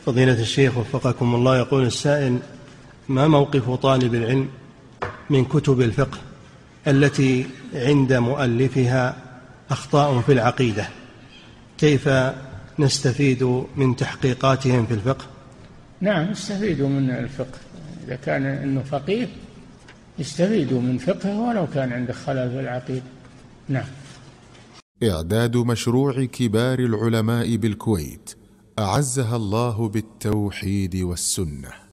فضيلة الشيخ وفقكم الله، يقول السائل: ما موقف طالب العلم من كتب الفقه التي عند مؤلفها أخطاء في العقيدة؟ كيف نستفيد من تحقيقاتهم في الفقه؟ نعم، يستفيدوا من الفقه. إذا كان إنه فقيه يستفيدوا من فقهه ولو كان عنده خلل في العقيدة. نعم. إعداد مشروع كبار العلماء بالكويت أعزها الله بالتوحيد والسنة.